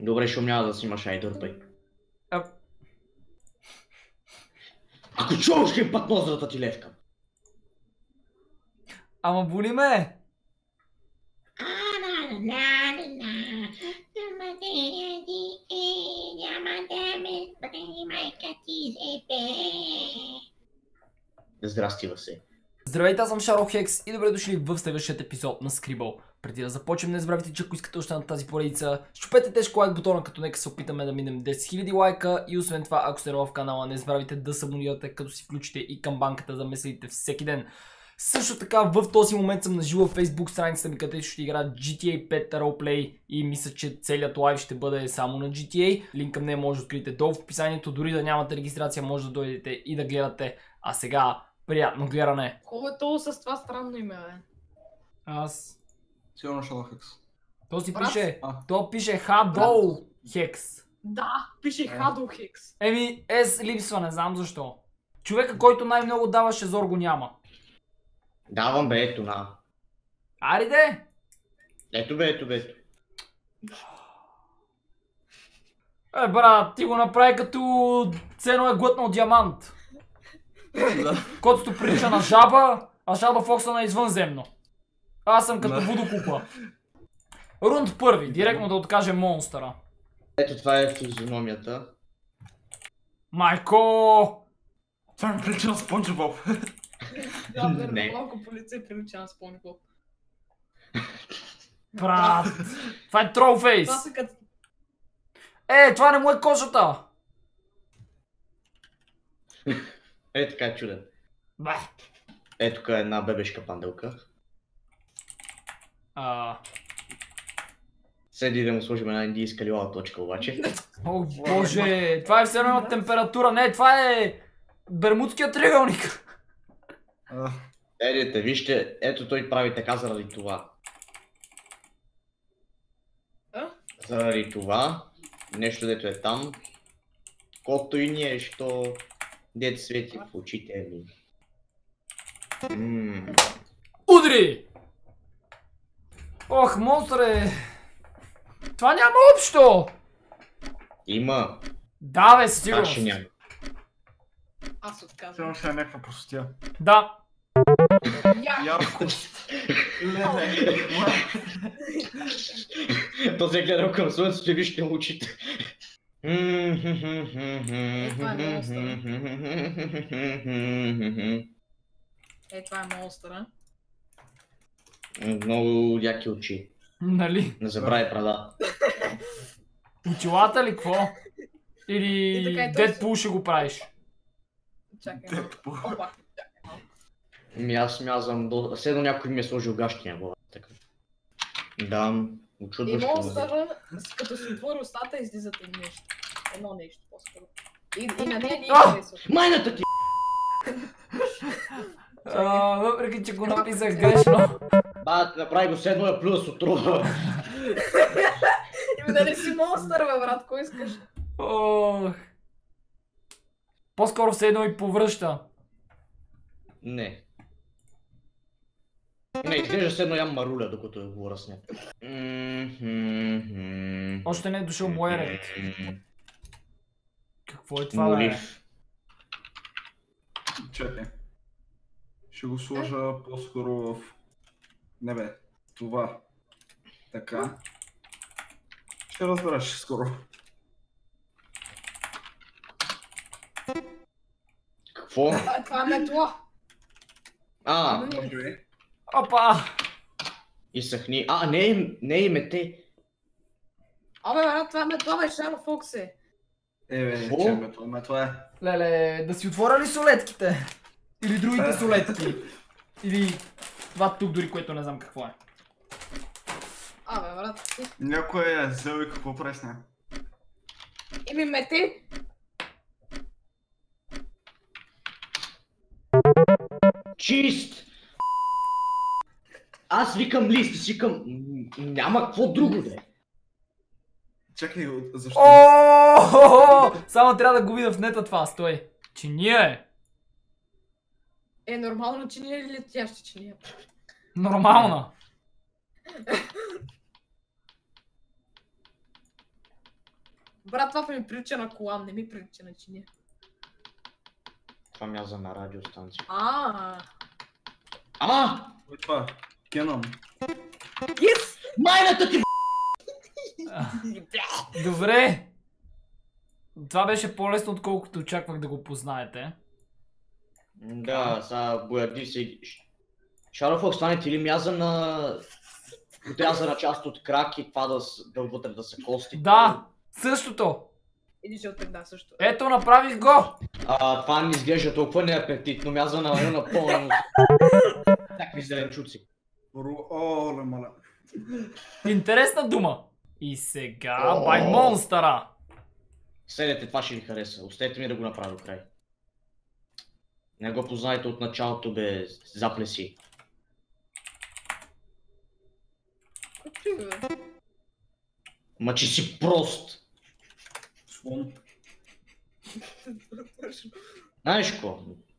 Добре, ще няма да си имаш айдърпай. Ако чуваш ще път ноздрата ти левка. Ама боли ме! Здрасти, Васе. Здравейте, аз съм Шаро Хекс и добре дошли в следващият епизод на Scribble. Преди да започнем, не забравяйте, че ако искате още на тази поредица, щупете тежко лайк бутона, като нека се опитаме да минем 10 000 лайка. И освен това, ако сте нова в канала, не забравяйте да се абонирате, като си включите и камбанката да ме следите всеки ден. Също така, в този момент съм на живо в Facebook страницата ми, където ще игра GTA 5 Roleplay и мисля, че целият лайв ще бъде само на GTA. Линк към нея може да откриете долу в описанието, дори да нямате регистрация, може да дойдете и да гледате. А сега, приятно гледане! Какво е то с това странно име, бе? Аз... Сигурно Шаро Хекс. То си Брат? пише... То пише Хадол Хекс. Да, пише Хадо Хекс. Еми, S липсва, не знам защо. Човека, който най-много даваше зор, го няма. Давам бе, ето на. Ариде! Ето бе, ето бе, ето. Брат, ти го направи като цено е глътнал диамант. Котото прилича на жаба, а жаба Фокса на извънземно. Аз съм като водокупа. Рунд първи, директно да откажем монстъра. Ето това е физиономията. Майко! Това ми прилича на Спонж Боб. Да, верно, Не. малко по лице прилича на Спони Боб. Брат! Това е тролфейс! Това са като... Това не му е кожата! Е, така е чуден. Бе! Е, тук е една бебешка панделка. Седи да му сложим една индийска лилава точка обаче. О, боже! Това е все едно от температура. Не, това е... Бермудският триъгълник. Едете, вижте, ето той прави така заради това. Заради това, нещо дето е там, колкото и ние, що дете свети в очите ми. Удри! Ох, монстре! Това няма общо! Има. Да, бе, със Как ще сигурност. няма? Аз отказвам. Сигурно ще е някаква простотия. Да. Ярко. То се е гледал към слънцето и вижте му очите. Това е монстъра. Много яки очи. Нали? Не забравяй прада. Очилата ли, какво? И Или така е той Дедпул ще го правиш? Чакай. Опа. Аз мязам до... Седно някой ми е сложил гащи на глава. Така. Да, И очудващо. монстъра, като си отвори устата, излизат и нещо. Едно нещо по-скоро. И на нея ни харесва. Майната ти! Въпреки, че го написах грешно. Направи го седно е плюс отрува. Да не си монстър, бе, брат, кой искаш? Ох. По-скоро все едно и повръща. Не. Не, изглежда седно ям маруля, докато я говоря с нея. Още не е дошъл моя ред. Какво е това, бе? Молив. Чакай. Ще го сложа по-скоро в... Не бе, това. Така. Ще разбереш скоро. Какво? Това е метло. Може би. Опа! Изсъхни. Не е мете. Абе, брат, това е метло, бе, Шаро Фокс е. Бе, Какво? че това е. Леле, да си отворя ли солетките? Или другите солетки? Или това тук дори, което не знам какво е. Абе, брат, Някой е взел и какво прави с нея? Еми, мете. Чист! Аз викам лист, си викам... Няма какво друго да е. Чакай, защо? Само трябва да го видя в нета това, стой. Чиния е. Нормално чиния или летяща чиния? Нормална. Брат, това ми прилича на колан, не ми прилича на чиния. Това мяза на радиостанция. А. Кой е това? Кенън. Yes! Майната ти! Добре. Това беше по-лесно, отколкото очаквах да го познаете. Да, сега бояди се. Шарофокс, това не ти ли мяза на... Отряза на част от крак и това да вътре да са кости? Да, същото. Иди се оттък, да, също. Ето, направих го. Това не изглежда толкова неапетитно, мяза на пълно. Такви зеленчуци. О, ле. Интересна дума. И сега бай монстъра. Седете, това ще ви хареса. Оставете ми да го направя до край. Не го познайте от началото, бе, заплеси. Ма че си прост. Слон. Знаеш ко?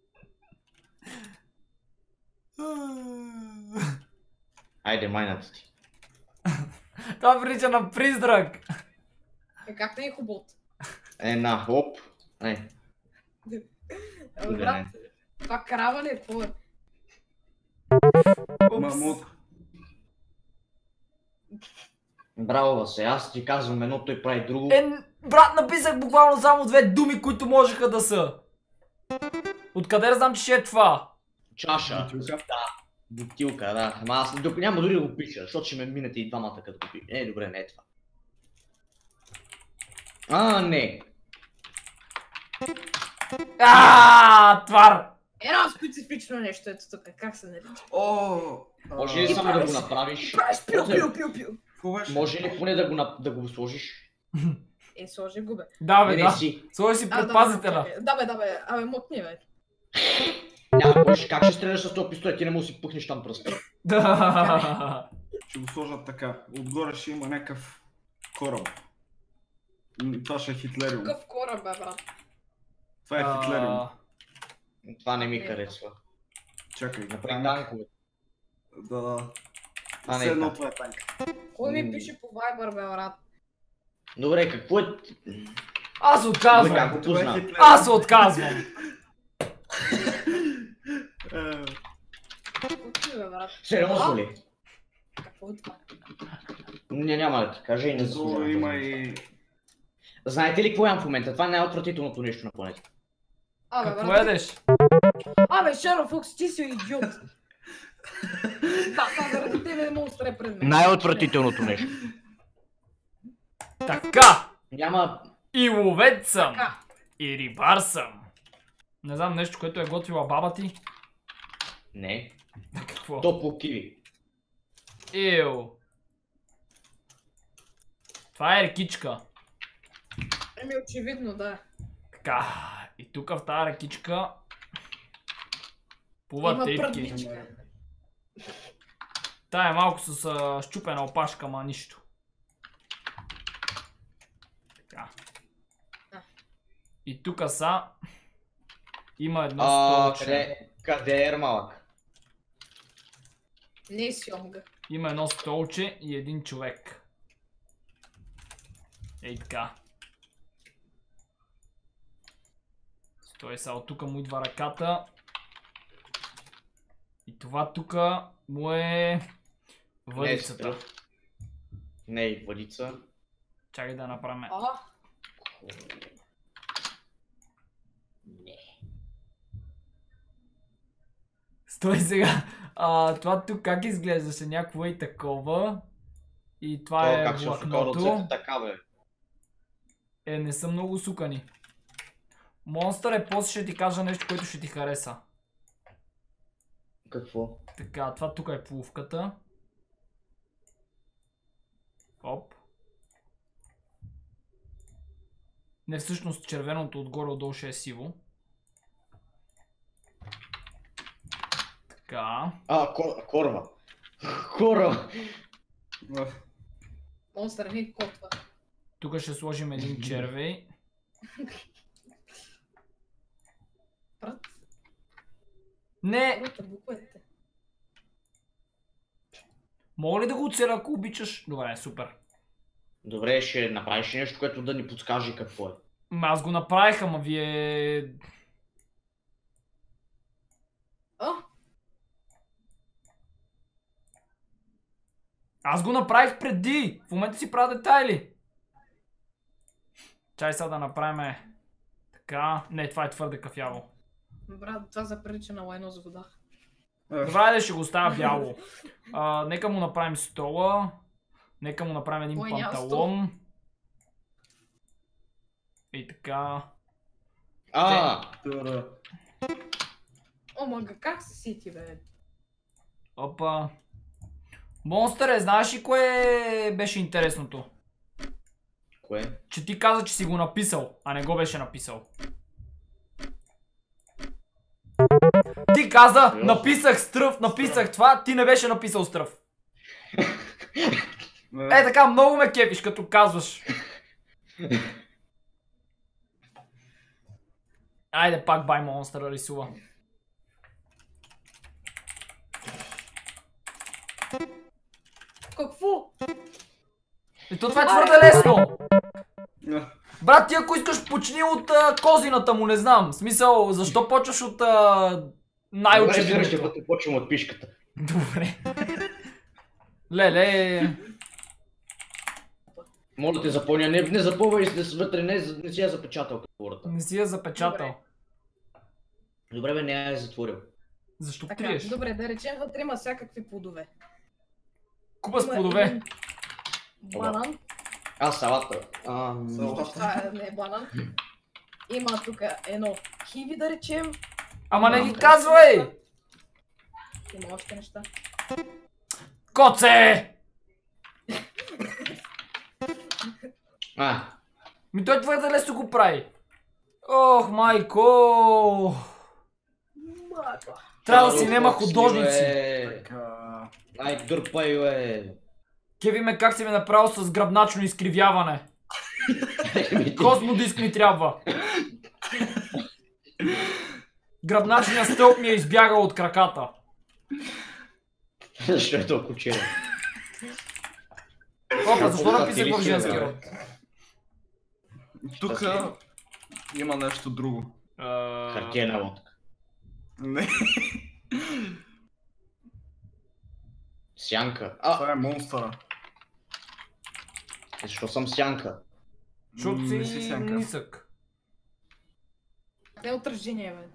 Айде, майната ти. Това прилича на призрак. Как не е хубот? Една, оп. Не. Брат, това крава ли е? Какво е? Мамут. Браво, Васе, аз ти казвам едно, той прави друго. Брат, написах буквално само две думи, които можеха да са. Откъде да знам, че ще е това? Чаша. Бутилка. Да. Бутилка, да. Ама аз няма дори да го пиша, защото ще ме минете и двамата като го пиша. Добре, не е това. Не. Твар! Едно специфично нещо ето тук, как се нарича? Може ли само да го направиш? Правиш пил. Може ли поне да го сложиш? Сложи го бе. Да бе, Не да. си. Сложи си предпазителя. Да бе, абе мотни бе. Как ще стреляш с този пистолет, ти не можеш да си пухнеш там пръста. Да. Ще го сложат така. Отгоре ще има някакъв кораб. Това ще е Хитлериум. Какъв кораб бе, брат? Това е Хитлериум. Това не ми харесва. Чакай, Направи танкове. Да. Това не Все е едно танк. това е танк. Кой ми пише по Viber бе, брат? Добре, какво е? Аз Добре, отказвам. как го Това е познавам? Хитлериум. Аз се отказвам. Какво ти бе, брат? Сериозно ли? Какво е това? Няма да ти кажа и не Зло заслужавам. има и... Знаете ли какво имам в момента? Това е най-отвратителното нещо на планета. Какво брат. ядеш? Абе, Шаро Фокс, ти си идиот. Да, заради тебе монстър е пред мен. Най-отвратителното нещо. Така. Няма... И ловец съм. Така. И рибар съм. Не знам нещо, което е готвила баба ти. Не. Какво? Топло киви. Ил. Това е рекичка. Очевидно, да. Така. И тук в тази рекичка плуват Има рибки. пръдничка. Тая е малко с щупена опашка, ма нищо. Така. И тук са... Има едно столче. Къде е Ермалък? Не е сьомга. Има едно столче и един човек. Ей така. Стой сега, от тук му идва ръката. И това тук му е въдицата. Не е въдица. Чакай да направим. Не. Стой сега. Това тук как изглеждаше? Някакво и такова. И това е Как се усука влакното. ръцете, така бе. Не са много сукани. Монстър после ще ти кажа нещо, което ще ти хареса. Какво? Така, това тук е плувката. Оп. Не, всъщност червеното отгоре отдолу ще е сиво. Така. Корва. Корва. Монстър не котва. Тук ще сложим един червей. Брат, Не! буквете. Мога ли да го оцеля, ако обичаш? Добре, супер. Добре, ще направиш нещо, което да ни подскаже какво е. Аз го направих, ама вие... Аз го направих преди! В момента си правя детайли! Чай сега да направим... Така... Не, това е твърде кафяво. Брат, това заприлича на лайно с вода. Добре, да ще го оставя бяло. Нека му направим стола. Нека му направим един панталон. И така... О, мага, как се сети, бе? Опа. Монстъре, знаеш ли кое беше интересното? Кое? Че ти каза, че си го написал, а не го беше написал. Ти каза, написах стръв, написах това, ти не беше написал стръв. Е така, много ме кефиш, като казваш. Айде пак бай монстъра рисува. Какво? Ето това е твърде лесно. Брат, ти ако искаш почни от козината му, не знам. В смисъл, защо почваш от най-очевидното? Добре, ще почвам от пишката. Добре. Леле. Моля те запълня, не запълвай вътре, не си я запечатал хората. Не си я запечатал. Добре бе, не я затворил. Защо Така, криеш? добре, да речем вътре има всякакви плодове. Купа с плодове. Банан. Салата. Това не е банан. Има тук едно киви, да речем. Ама не ги казвай! Има още неща. Коце! Ми той твърде лесно го прави. Ох, майко! Трябва да си нема художници. Ай, дърпай, бе. Кеви ме как си ме направил с гръбначно изкривяване. Космодиск ми трябва. Гръбначният стълб ми е избягал от краката. Защо е толкова черен? Опа, защо написах в женски род? Тук има нещо друго. Хартиена лодка. Не. Сянка. Това е монстъра. Защо съм сянка? Защото Не си сянка. нисък. Не е отражение, бе.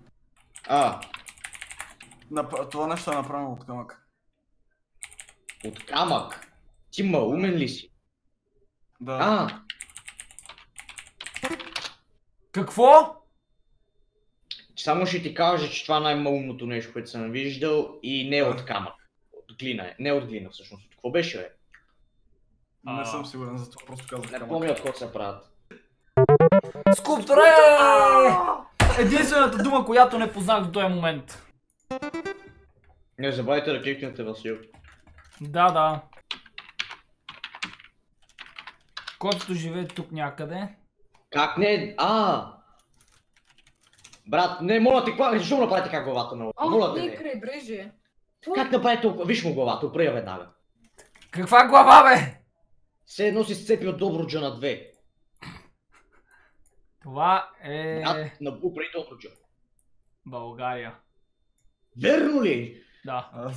Това нещо е направено от камък. От камък? Ти умен ли си? Да. Какво? Само ще ти кажа, че това е най-малумното нещо, което съм виждал и не е от камък. От глина е. Не от глина всъщност. От какво беше, бе? Не съм сигурен, затова просто казах Не камък. помня от какво се правят. Скулптура е! Единствената дума, която не познах до този момент. Не забравяйте да кликнете, Васил. Да. Котото живее тук някъде. Как не? Брат, не, моля те, защо му направите така главата на моля те, не не. крайбрежие. Как направите толкова? Виж му главата, опри я веднага. Каква глава, бе? Все едно си сцепи от Добруджа на 2. Това е... Опри Добруджа. България. Верно ли? Да.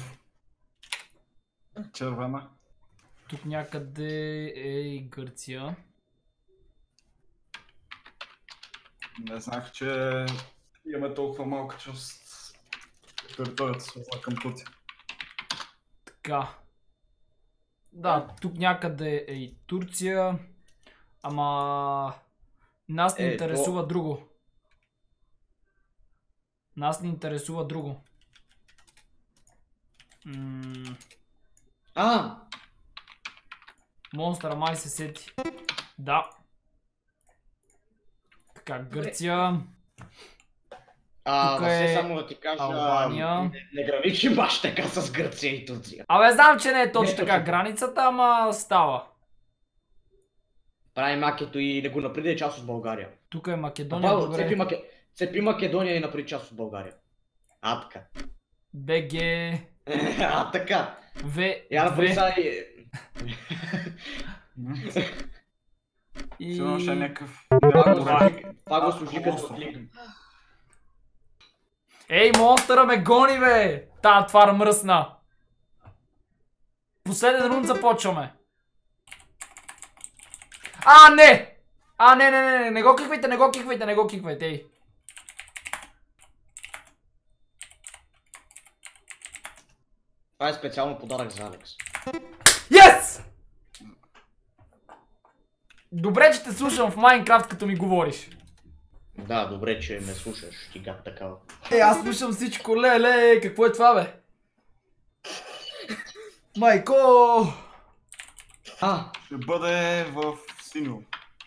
Червена. Тук някъде е и Гърция. Не знах, че имаме толкова малка част от територията свързана към Турция. Така. Да, тук някъде е и Турция. Ама... Нас не интересува друго. Нас не интересува друго. Монстъра май се сети. Да. Така, Гърция. Тук е... е само да ти кажа, Албания. не граничи баш така с Гърция и Турция. Абе, знам, че не е точно Не, така границата, ама става. Прави макето и не го напреди е част от България. Тук е Македония, добре. Цепи Македония и напреди част от България. Така. БГ... Така. В... Я напреди И... Сигурно ще е някакъв... Това го служи като лик. Ей, монстъра ме гони, бе! Та твар мръсна. Последен рунд започваме. Не! Не, не го киквайте, ей. Това е специално подарък за Алекс. Yes! Добре, че те слушам в Майнкрафт, като ми говориш. Да, добре, че ме слушаш, ти гад такава. Аз слушам всичко, леле, какво е това, бе? Майко! Ще бъде в синьо.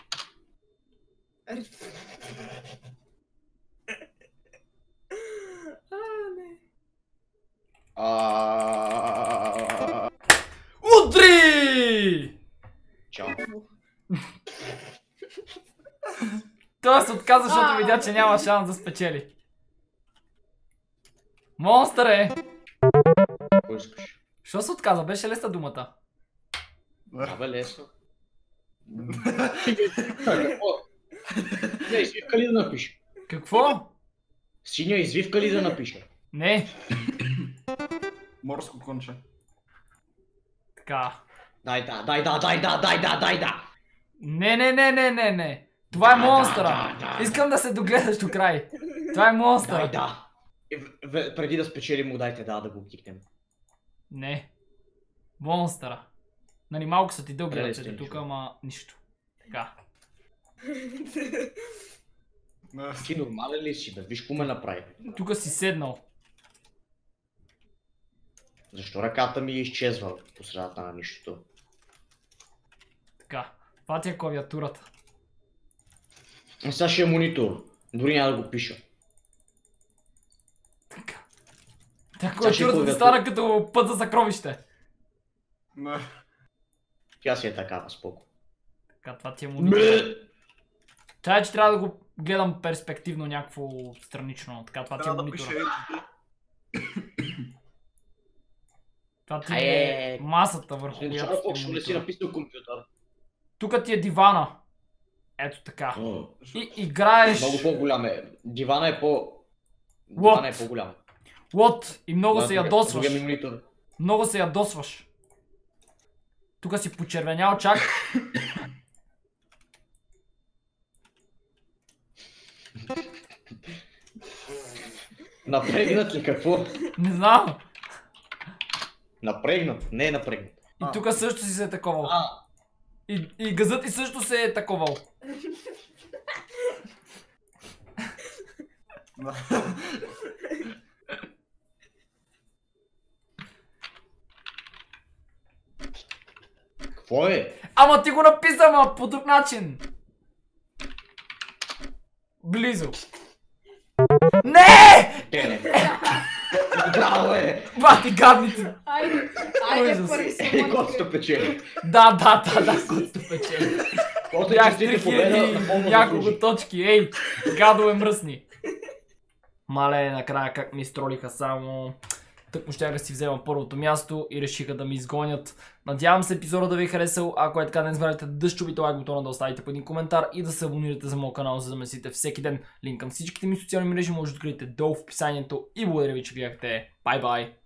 Не. Удри! Чао. Той се отказа, защото видя, че няма шанс да спечели. Монстър е! Кой искаш? Що се отказа? Беше лесна думата. Абе, лесно. Какво? Не, извивка ли да напиша? Какво? Синя извивка ли да напиша? Не. Морско конче. Така. Дай да. Не. Това е монстъра. Искам да се догледаш до край. Това е монстъра. Да. Преди да спечелим му дайте да го кикнем. Не. Монстъра. Нали малко са ти дълги Къде ръцете сте, тук, нищо? ама нищо. Така. Ти нормален ли си, бе? Виж какво ме направи. Тук си седнал. Защо ръката ми изчезва по средата на нищото? Така. Това ти е клавиатурата. Сега ще е монитор. Дори няма да го пиша. Така. Тя Сега ще клавиатурата ти стана като път за съкровище. Тя си е такава, споко. Така, това ти е монитор. Чай, че трябва да го гледам перспективно някакво странично. Така, това ти е Трябва да монитора. пише... Това ти е масата, върху която Защо ти е не си монитора. написал компютър? Тук ти е дивана. Ето така. И играеш... Много по-голям е. Дивана е Дивана е по-голям. What? И много се ядосваш. Другия ми монитор. Много се ядосваш. Тук си почервенял чак. Напрегнат ли какво? Не знам. Напрегнат? Не е напрегнат. И тук също си се е таковал. И газът ти също се е таковал. Какво е? Ама ти го написа, ма по друг начин. Близо. Не! Браво е! Бати гадните. Айде Ужас. първи се Ей, котото печели. Да, котото печели. Кото е Бях честите победа, напълно няколко заслужи. точки, ей, гадове мръсни. Мале, накрая как ми изтролиха само. Тък му щях да си взема първото място и решиха да ми изгонят. Надявам се епизода да ви е харесал. Ако е така, не забравяйте да щупите лайк бутона, да оставите по един коментар и да се абонирате за моят канал, за да ме следите всеки ден. Линк към всичките ми социални мрежи може да откриете долу в описанието и благодаря ви, че гледахте. Бай-бай!